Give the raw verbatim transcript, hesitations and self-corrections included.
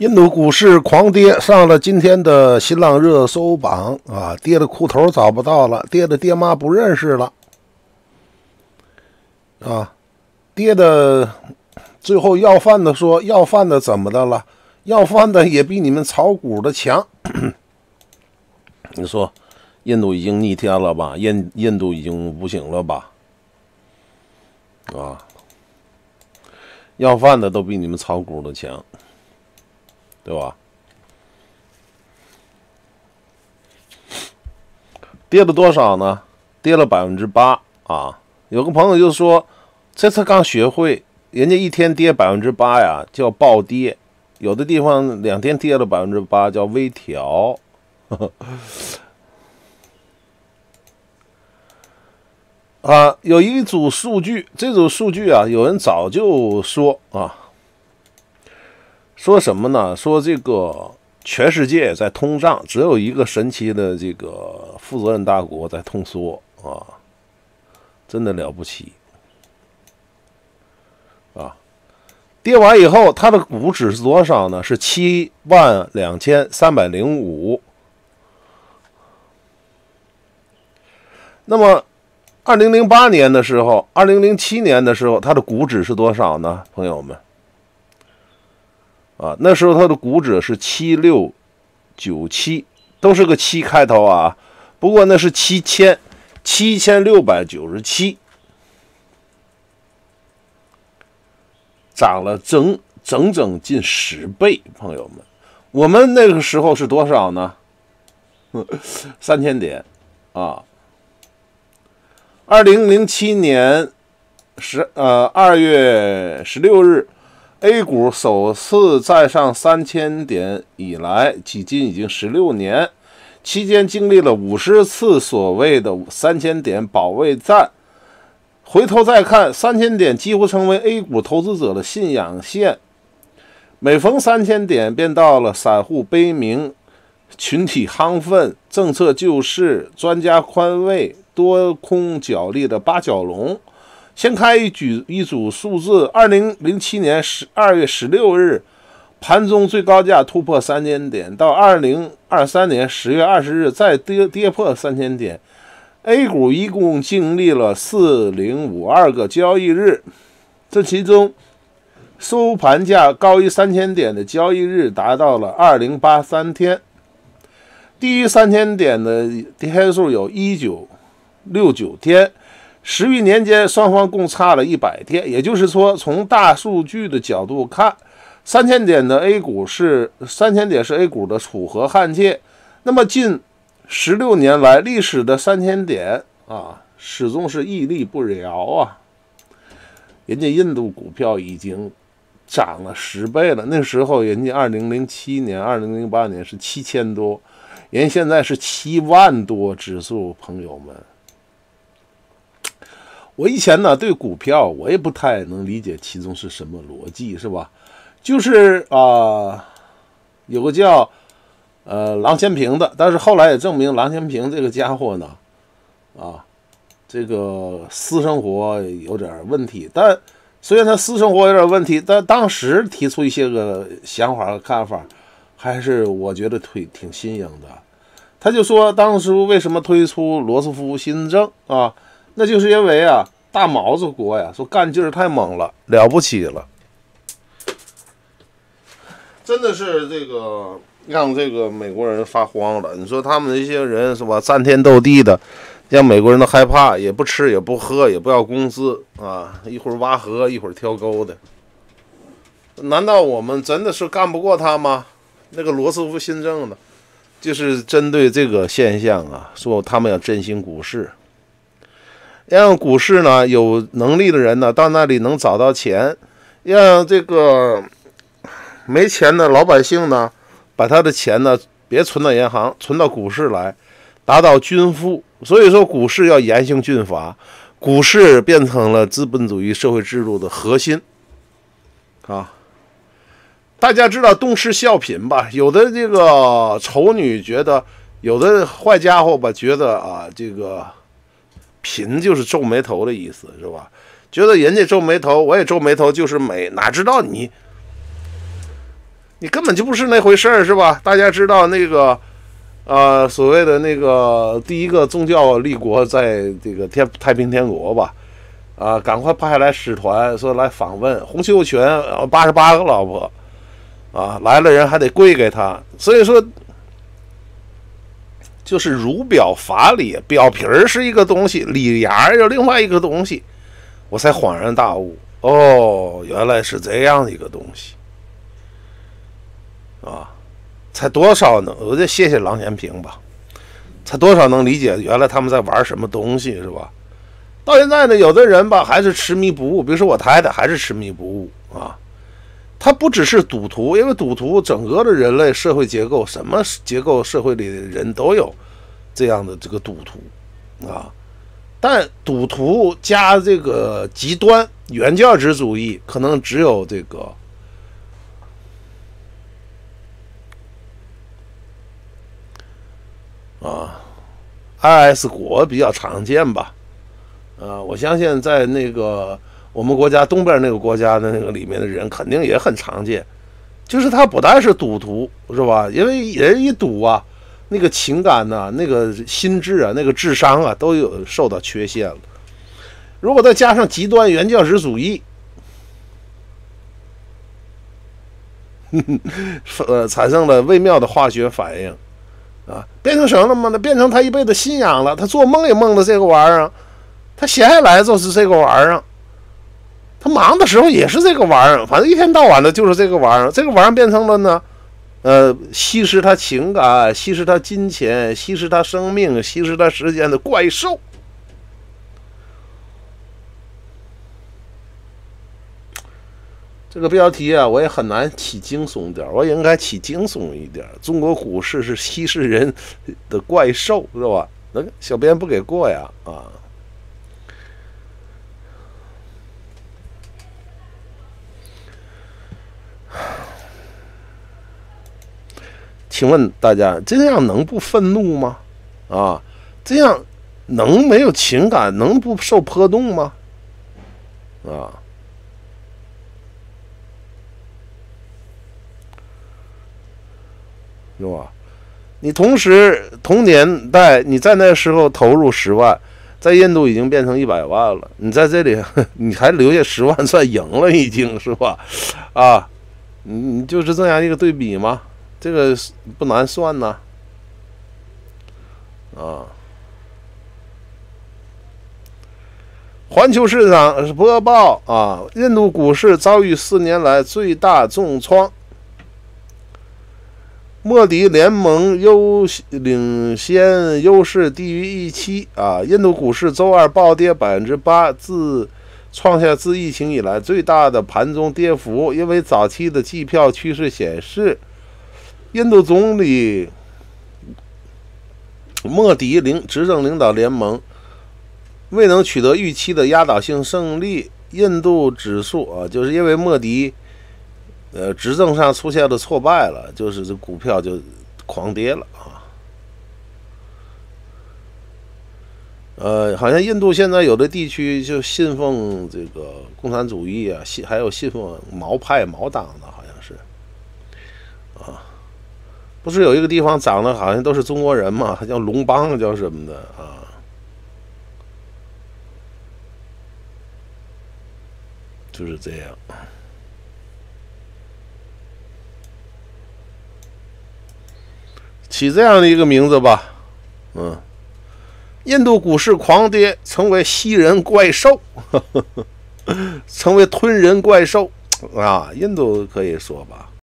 印度股市狂跌，上了今天的新浪热搜榜啊！跌的裤头找不到了，跌的爹妈不认识了啊！跌的最后要饭的说，要饭的怎么的了？要饭的也比你们炒股的强。你说，印度已经逆天了吧？印印度已经不行了吧？啊！要饭的都比你们炒股的强。对吧？跌了多少呢？跌了百分之八啊！有个朋友就说，这次刚学会，人家一天跌百分之八呀，叫暴跌；有的地方两天跌了百分之八，叫微调。呵呵啊，有一组数据，这组数据啊，有人早就说啊。说什么呢？说这个全世界在通胀，只有一个神奇的这个负责任大国在通缩啊，真的了不起啊！跌完以后，它的股指是多少呢？是七万两千三百零五。那么，二零零八年的时候，二零零七年的时候，它的股指是多少呢？朋友们？啊，那时候它的股指是七六九七，都是个七开头啊。不过那是七千七千六百九十七，涨了整整整近十倍，朋友们。我们那个时候是多少呢？三千点啊。二零零七年十呃二月十六日。A 股首次再上三千点以来，距今已经十六年，期间经历了五十次所谓的三千点保卫战。回头再看，三千点几乎成为 A 股投资者的信仰线。每逢三千点，便到了散户悲鸣、群体亢奋、政策救市、专家宽慰、多空角力的八角笼。先开一举一组数字，二零零七年十二月十六日，盘中最高价突破三千点，到二零二三年十月二十日再跌跌破三千点。A 股一共经历了四零五二个交易日，这其中收盘价高于三千点的交易日达到了二零八三天，低于三千点的天数有一九六九天。十余年间，双方共差了一百天，也就是说，从大数据的角度看，三千点的 A 股是三千点是 A 股的楚河汉界。那么近十六年来，历史的三千点啊，始终是屹立不摇啊。人家印度股票已经涨了十倍了，那时候人家二零零七年、二零零八年是七千多，人现在是七万多指数，朋友们。我以前呢对股票我也不太能理解其中是什么逻辑，是吧？就是啊、呃，有个叫呃郎咸平的，但是后来也证明郎咸平这个家伙呢，啊，这个私生活有点问题。但虽然他私生活有点问题，但当时提出一些个想法和看法，还是我觉得挺挺新颖的。他就说当时为什么推出罗斯福新政啊？那就是因为啊，大毛子国呀，说干劲儿太猛了，了不起了，真的是这个让这个美国人发慌了。你说他们这些人是吧，战天斗地的，让美国人都害怕，也不吃也不喝，也不要工资啊，一会儿挖河，一会儿挑沟的。难道我们真的是干不过他吗？那个罗斯福新政呢，就是针对这个现象啊，说他们要振兴股市。让股市呢有能力的人呢到那里能找到钱，让这个没钱的老百姓呢把他的钱呢别存到银行，存到股市来，达到均富。所以说股市要严刑峻法，股市变成了资本主义社会制度的核心啊。大家知道东施效颦吧？有的这个丑女觉得，有的坏家伙吧觉得啊这个颦就是皱眉头的意思，是吧？觉得人家皱眉头，我也皱眉头就是美，哪知道你你根本就不是那回事儿，是吧？大家知道那个，呃，所谓的那个第一个宗教立国在这个天太平天国吧，啊，赶快派来使团说来访问洪秀全，八十八个老婆，啊，来了人还得跪给他，所以说。就是儒表法理，表皮儿是一个东西，里芽有另外一个东西，我才恍然大悟，哦，原来是这样的一个东西，啊，才多少呢？我得谢谢郎咸平吧，才多少能理解原来他们在玩什么东西，是吧？到现在呢，有的人吧还是痴迷不悟，比如说我太太还是痴迷不悟啊。它不只是赌徒，因为赌徒整个的人类社会结构，什么结构社会里的人都有这样的这个赌徒啊。但赌徒加这个极端原教旨主义，可能只有这个啊 I S 国比较常见吧。啊，我相信在那个。我们国家东边那个国家的那个里面的人肯定也很常见，就是他不但是赌徒，是吧？因为人一赌啊，那个情感呐、啊，那个心智啊，那个智商啊，都有受到缺陷了。如果再加上极端原教旨主义，呵呵呃，产生了微妙的化学反应啊，变成什么了吗？那变成他一辈子信仰了，他做梦也梦的这个玩意儿，他闲下来就是这个玩意儿。他忙的时候也是这个玩意儿，反正一天到晚的就是这个玩意儿。这个玩意儿变成了呢，呃，吸食他情感、吸食他金钱、吸食他生命、吸食他时间的怪兽。这个标题啊，我也很难起惊悚点，我也应该起惊悚一点。中国股市是吸食人的怪兽，是吧？那个小编不给过呀，啊。请问大家，这样能不愤怒吗？啊，这样能没有情感，能不受波动吗？啊，是吧？你同时同年代，你在那时候投入十万，在印度已经变成一百万了，你在这里你还留下十万，算赢了，已经是吧？啊，你就是这样一个对比吗？这个不难算呢，啊！环球市场播报啊，印度股市遭遇四年来最大重创，莫迪联盟优领先优势低于预期啊！印度股市周二暴跌百分之八，自创下自疫情以来最大的盘中跌幅，因为早期的计票趋势显示。印度总理莫迪领执政领导联盟未能取得预期的压倒性胜利，印度指数啊，就是因为莫迪呃执政上出现了挫败了，就是这股票就狂跌了啊。呃，好像印度现在有的地区就信奉这个共产主义啊，信还有信奉毛派毛党的，好像是啊。不是有一个地方长得好像都是中国人嘛，叫龙邦，叫什么的啊？就是这样。起这样的一个名字吧，嗯，印度股市狂跌，成为吸人怪兽，呵呵呵成为吞人怪兽啊！印度可以说吧。